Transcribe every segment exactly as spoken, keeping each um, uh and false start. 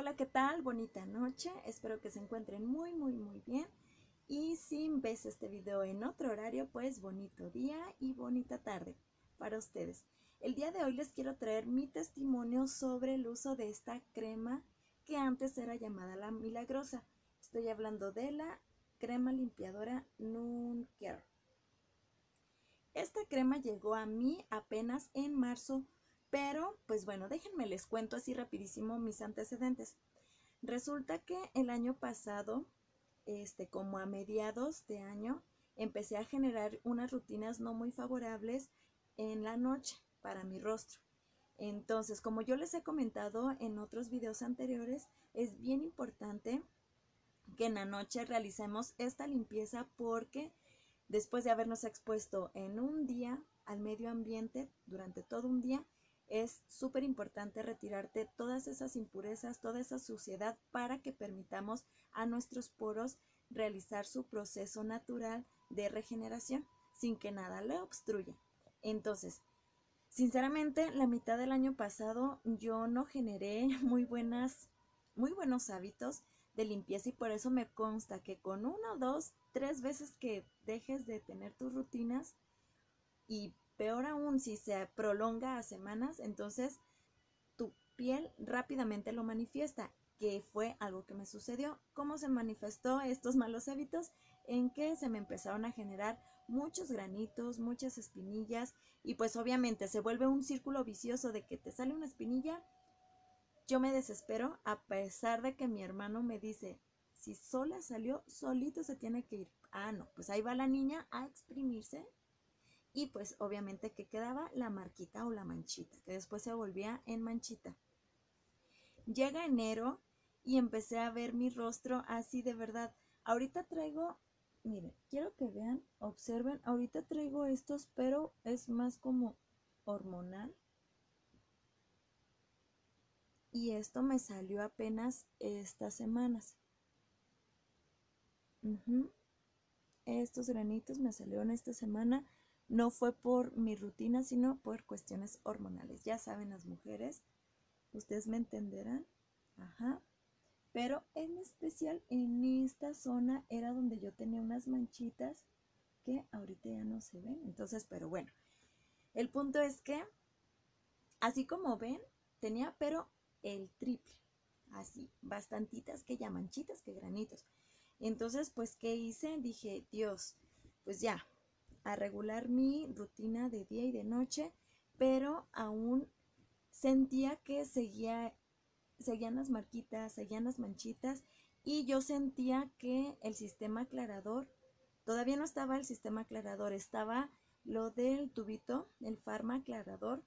Hola, ¿qué tal? Bonita noche. Espero que se encuentren muy, muy, muy bien. Y si ves este video en otro horario, pues bonito día y bonita tarde para ustedes. El día de hoy les quiero traer mi testimonio sobre el uso de esta crema que antes era llamada la milagrosa. Estoy hablando de la crema limpiadora Nuncare. Esta crema llegó a mí apenas en marzo, pero pues bueno, déjenme les cuento así rapidísimo mis antecedentes. Resulta que el año pasado, este, como a mediados de año, empecé a generar unas rutinas no muy favorables en la noche para mi rostro. Entonces, como yo les he comentado en otros videos anteriores, es bien importante que en la noche realicemos esta limpieza porque después de habernos expuesto en un día al medio ambiente durante todo un día, es súper importante retirarte todas esas impurezas, toda esa suciedad para que permitamos a nuestros poros realizar su proceso natural de regeneración sin que nada le obstruya. Entonces, sinceramente, la mitad del año pasado yo no generé muy buenas, muy buenos hábitos de limpieza y por eso me consta que con una, dos, tres veces que dejes de tener tus rutinas y peor aún si se prolonga a semanas, entonces tu piel rápidamente lo manifiesta, que fue algo que me sucedió. ¿Cómo se manifestó estos malos hábitos? En que se me empezaron a generar muchos granitos, muchas espinillas y pues obviamente se vuelve un círculo vicioso de que te sale una espinilla. Yo me desespero a pesar de que mi hermano me dice, si sola salió, solito se tiene que ir. Ah, no, pues ahí va la niña a exprimirse y pues obviamente que quedaba la marquita o la manchita, que después se volvía en manchita. Llega enero y empecé a ver mi rostro así de verdad. Ahorita traigo, miren, quiero que vean, observen, ahorita traigo estos, pero es más como hormonal. Y esto me salió apenas estas semanas. Uh-huh. Estos granitos me salieron esta semana. No fue por mi rutina, sino por cuestiones hormonales. Ya saben las mujeres, ustedes me entenderán. Ajá. Pero en especial en esta zona era donde yo tenía unas manchitas que ahorita ya no se ven. Entonces, pero bueno, el punto es que, así como ven, tenía pero el triple. Así, bastantitas que ya manchitas, que granitos. Entonces, pues, ¿qué hice? Dije, Dios, pues ya, a regular mi rutina de día y de noche, pero aún sentía que seguía, seguían las marquitas, seguían las manchitas y yo sentía que el sistema aclarador, todavía no estaba el sistema aclarador, estaba lo del tubito, el Pharma aclarador.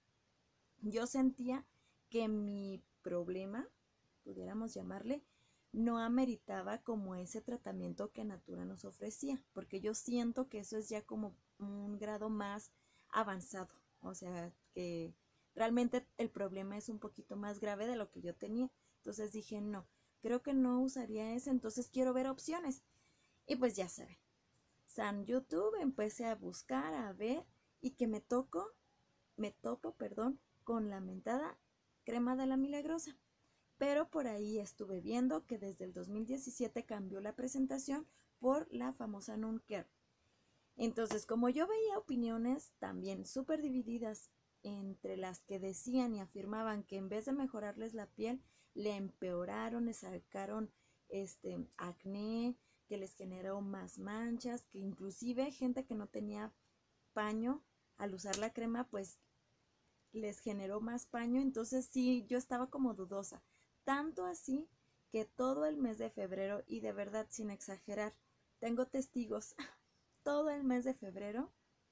Yo sentía que mi problema, pudiéramos llamarle, no ameritaba como ese tratamiento que Natura nos ofrecía, porque yo siento que eso es ya como un grado más avanzado, o sea, que realmente el problema es un poquito más grave de lo que yo tenía. Entonces dije, no, creo que no usaría ese, entonces quiero ver opciones. Y pues ya saben, San YouTube, empecé a buscar, a ver, y que me toco, me topo, perdón, con la mentada crema de la milagrosa. Pero por ahí estuve viendo que desde el dos mil diecisiete cambió la presentación por la famosa Nuncare. Entonces, como yo veía opiniones también súper divididas entre las que decían y afirmaban que en vez de mejorarles la piel, le empeoraron, le sacaron este, acné, que les generó más manchas, que inclusive gente que no tenía paño, al usar la crema, pues les generó más paño. Entonces sí, yo estaba como dudosa. Tanto así que todo el mes de febrero, y de verdad sin exagerar, tengo testigos, todo el mes de febrero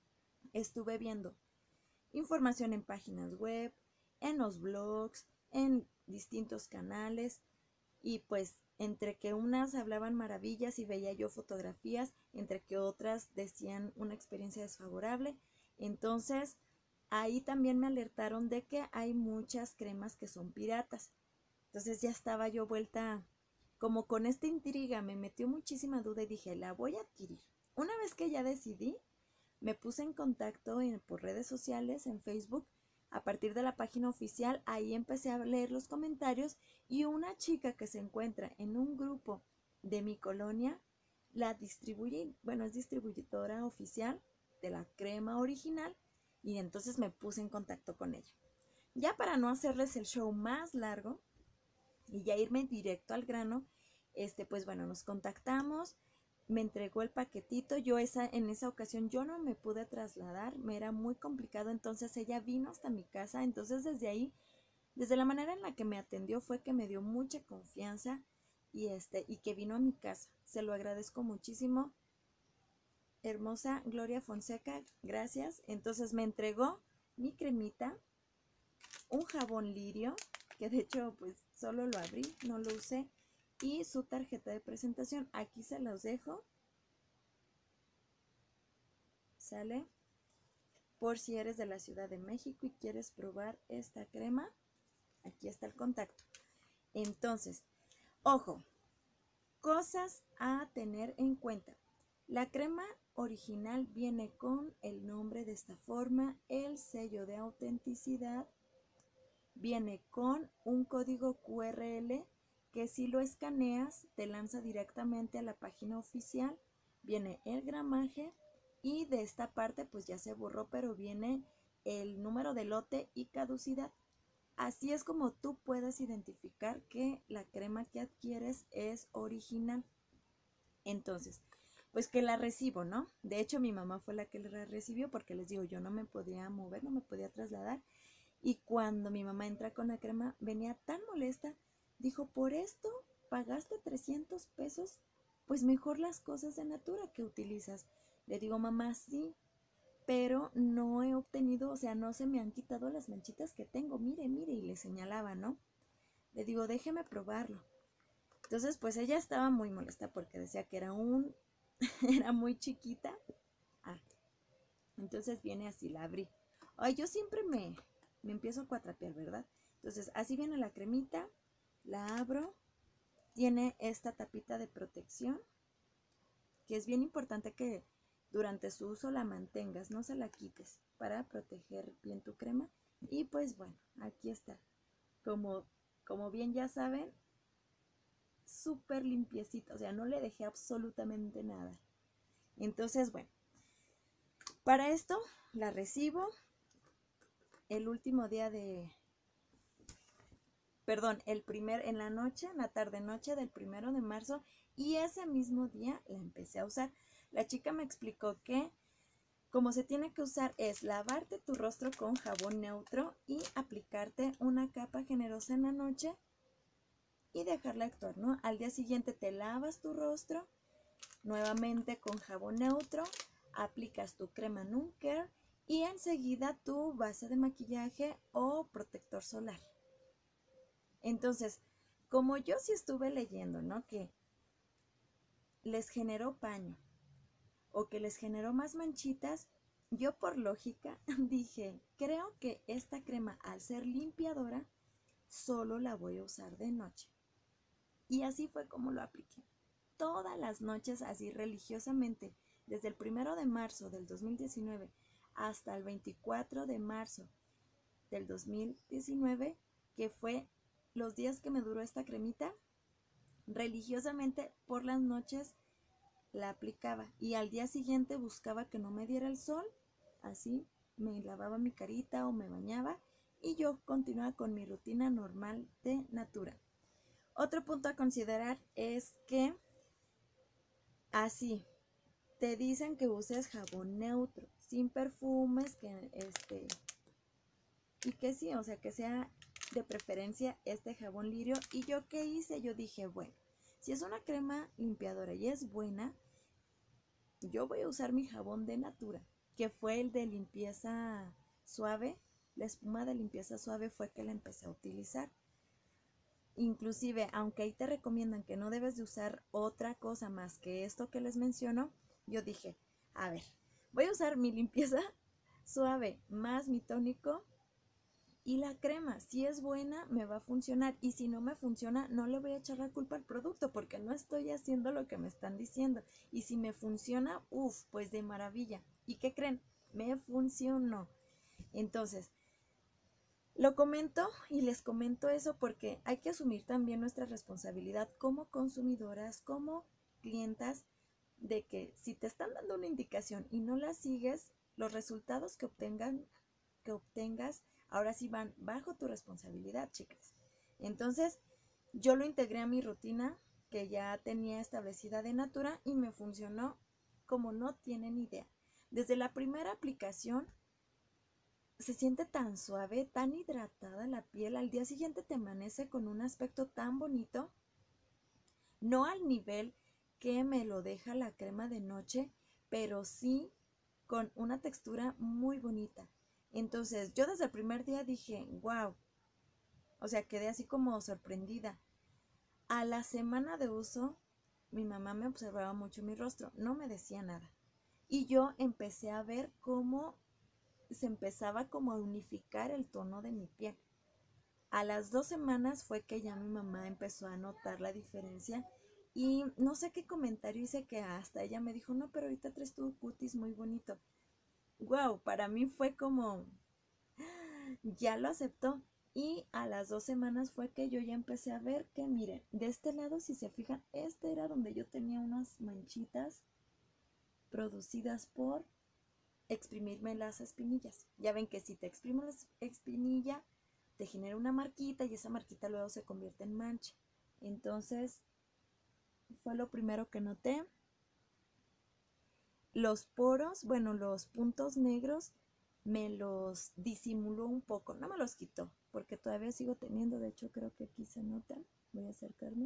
estuve viendo información en páginas web, en los blogs, en distintos canales y pues entre que unas hablaban maravillas y veía yo fotografías, entre que otras decían una experiencia desfavorable. Entonces ahí también me alertaron de que hay muchas cremas que son piratas. Entonces ya estaba yo vuelta como con esta intriga, me metió muchísima duda y dije, la voy a adquirir. Una vez que ya decidí, me puse en contacto en, por redes sociales, en Facebook, a partir de la página oficial. Ahí empecé a leer los comentarios Y una chica que se encuentra en un grupo de mi colonia la distribuye, bueno, es distribuidora oficial de la crema original, y entonces me puse en contacto con ella. Ya para no hacerles el show más largo y ya irme directo al grano, este, pues bueno, nos contactamos, me entregó el paquetito. Yo esa, en esa ocasión yo no me pude trasladar, me era muy complicado, entonces ella vino hasta mi casa. Entonces desde ahí, desde la manera en la que me atendió, fue que me dio mucha confianza y, este, y que vino a mi casa. Se lo agradezco muchísimo. Hermosa Gloria Fonseca, gracias. Entonces me entregó mi cremita, un jabón lirio, que de hecho pues solo lo abrí, no lo usé, y su tarjeta de presentación. Aquí se los dejo, sale, por si eres de la Ciudad de México y quieres probar esta crema, aquí está el contacto. Entonces, ojo, cosas a tener en cuenta. La crema original viene con el nombre de esta forma, el sello de autenticidad, viene con un código Q R L que si lo escaneas te lanza directamente a la página oficial, viene el gramaje y de esta parte pues ya se borró, pero viene el número de lote y caducidad. Así es como tú puedes identificar que la crema que adquieres es original. Entonces, pues que la recibo, ¿no? De hecho, mi mamá fue la que la recibió porque les digo, yo no me podía mover, no me podía trasladar. Y cuando mi mamá entra con la crema, venía tan molesta, dijo, ¿por esto pagaste trescientos pesos? Pues mejor las cosas de Natura que utilizas. Le digo, mamá, sí, pero no he obtenido, o sea, no se me han quitado las manchitas que tengo, mire, mire, y le señalaba, ¿no? Le digo, déjeme probarlo. Entonces, pues ella estaba muy molesta porque decía que era un, era muy chiquita. Ah, entonces viene así, la abrí. Ay, yo siempre me, me empiezo a cuatrapear, ¿verdad? Entonces, así viene la cremita, la abro, tiene esta tapita de protección, que es bien importante que durante su uso la mantengas, no se la quites para proteger bien tu crema. Y pues bueno, aquí está. Como, como bien ya saben, súper limpiecita, o sea, no le dejé absolutamente nada. Entonces, bueno, para esto la recibo el último día de, perdón, el primer, en la noche, en la tarde noche del primero de marzo, y ese mismo día la empecé a usar. La chica me explicó que como se tiene que usar es lavarte tu rostro con jabón neutro y aplicarte una capa generosa en la noche y dejarla actuar, ¿no? Al día siguiente te lavas tu rostro nuevamente con jabón neutro, aplicas tu crema Nuncare y enseguida tu base de maquillaje o protector solar. Entonces, como yo sí estuve leyendo, ¿no? Que les generó paño o que les generó más manchitas, yo por lógica dije, creo que esta crema al ser limpiadora, solo la voy a usar de noche. Y así fue como lo apliqué. Todas las noches, así religiosamente, desde el primero de marzo del dos mil diecinueve hasta el veinticuatro de marzo del dos mil diecinueve, que fue los días que me duró esta cremita, religiosamente por las noches la aplicaba y al día siguiente buscaba que no me diera el sol, así me lavaba mi carita o me bañaba y yo continuaba con mi rutina normal de Natura. Otro punto a considerar es que así te dicen que uses jabón neutro, sin perfumes, que este y que sí, o sea, que sea de preferencia este jabón lirio. ¿Y yo qué hice? Yo dije, bueno, si es una crema limpiadora y es buena, yo voy a usar mi jabón de Natura, que fue el de limpieza suave. La espuma de limpieza suave fue que la empecé a utilizar. Inclusive, aunque ahí te recomiendan que no debes de usar otra cosa más que esto que les menciono, yo dije, a ver, voy a usar mi limpieza suave más mi tónico y la crema. Si es buena, me va a funcionar, y si no me funciona, no le voy a echar la culpa al producto porque no estoy haciendo lo que me están diciendo. Y si me funciona, uff, pues de maravilla. ¿Y qué creen? Me funcionó. Entonces, Lo comento y les comento eso porque hay que asumir también nuestra responsabilidad como consumidoras, como clientas, de que si te están dando una indicación y no la sigues, los resultados que obtengan, que obtengas, ahora sí van bajo tu responsabilidad, chicas. Entonces, yo lo integré a mi rutina que ya tenía establecida de Natura y me funcionó como no tienen idea. Desde la primera aplicación se siente tan suave, tan hidratada la piel, al día siguiente te amanece con un aspecto tan bonito, no al nivel que me lo deja la crema de noche, pero sí con una textura muy bonita. Entonces yo desde el primer día dije, wow, o sea, quedé así como sorprendida. A la semana de uso, mi mamá me observaba mucho mi rostro, no me decía nada. Y yo empecé a ver cómo se empezaba como a unificar el tono de mi piel. A las dos semanas fue que ya mi mamá empezó a notar la diferencia y no sé qué comentario hice que hasta ella me dijo, no, pero ahorita traes tu cutis muy bonito. Wow, para mí fue como, ya lo aceptó. Y a las dos semanas fue que yo ya empecé a ver que, miren, de este lado, si se fijan, este era donde yo tenía unas manchitas producidas por exprimirme las espinillas. Ya ven que si te exprimo la espinilla, te genera una marquita y esa marquita luego se convierte en mancha. Entonces, fue lo primero que noté. Los poros, bueno, los puntos negros, me los disimuló un poco. No me los quitó, porque todavía sigo teniendo. De hecho, creo que aquí se notan. Voy a acercarme.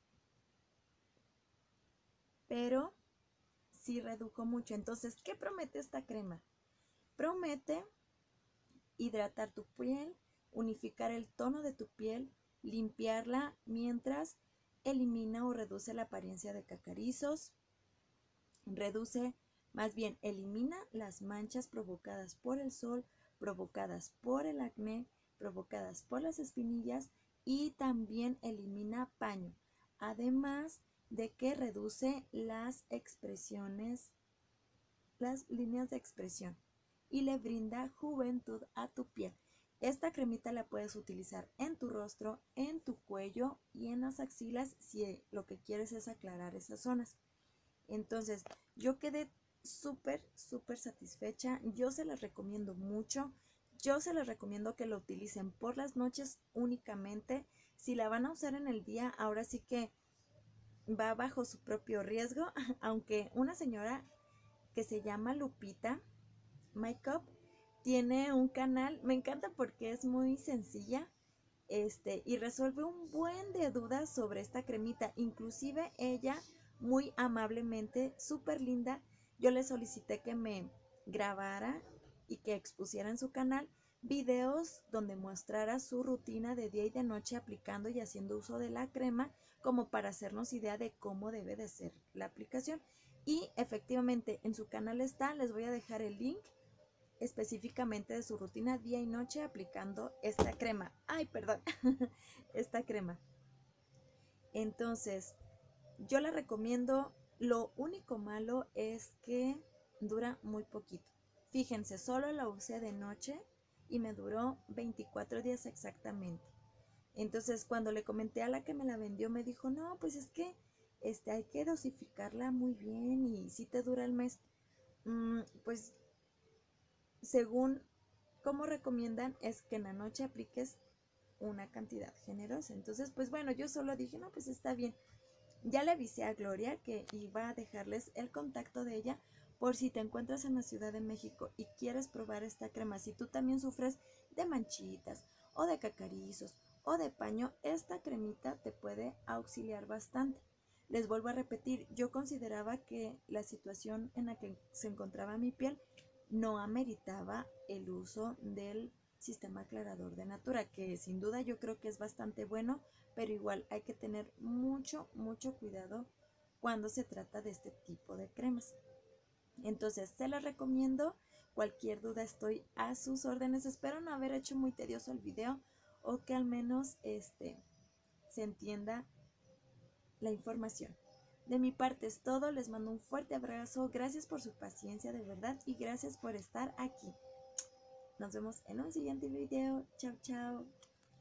Pero sí redujo mucho. Entonces, ¿qué promete esta crema? Promete hidratar tu piel, unificar el tono de tu piel, limpiarla mientras elimina o reduce la apariencia de cacarizos, reduce, más bien elimina las manchas provocadas por el sol, provocadas por el acné, provocadas por las espinillas y también elimina paño, además de que reduce las expresiones, las líneas de expresión y le brinda juventud a tu piel. Esta cremita la puedes utilizar en tu rostro, en tu cuello y en las axilas si lo que quieres es aclarar esas zonas. Entonces, yo quedé súper, súper satisfecha. Yo se las recomiendo mucho. Yo se les recomiendo que lo utilicen por las noches únicamente. Si la van a usar en el día, ahora sí que va bajo su propio riesgo. Aunque una señora que se llama Lupita Makeup tiene un canal, me encanta porque es muy sencilla, este, y resuelve un buen de dudas sobre esta cremita. Inclusive ella muy amablemente, súper linda, yo le solicité que me grabara y que expusiera en su canal videos donde mostrara su rutina de día y de noche aplicando y haciendo uso de la crema, como para hacernos idea de cómo debe de ser la aplicación. Y efectivamente en su canal está, les voy a dejar el link específicamente de su rutina día y noche aplicando esta crema. Ay, perdón, esta crema. Entonces, yo la recomiendo. Lo único malo es que dura muy poquito. Fíjense, solo la usé de noche y me duró veinticuatro días exactamente. Entonces, cuando le comenté a la que me la vendió, me dijo, no, pues es que este, hay que dosificarla muy bien y si te dura el mes. Mm, pues según como recomiendan es que en la noche apliques una cantidad generosa. Entonces, pues bueno, yo solo dije, no, pues está bien. Ya le avisé a Gloria que iba a dejarles el contacto de ella por si te encuentras en la Ciudad de México y quieres probar esta crema. Si tú también sufres de manchitas o de cacarizos o de paño, esta cremita te puede auxiliar bastante. Les vuelvo a repetir, yo consideraba que la situación en la que se encontraba mi piel no ameritaba el uso del sistema aclarador de Natura, que sin duda yo creo que es bastante bueno, pero igual hay que tener mucho, mucho cuidado cuando se trata de este tipo de cremas. Entonces, se las recomiendo. Cualquier duda estoy a sus órdenes. Espero no haber hecho muy tedioso el video o que al menos este, se entienda la información. De mi parte es todo. Les mando un fuerte abrazo. Gracias por su paciencia de verdad y gracias por estar aquí. Nos vemos en un siguiente video. Chao, chao.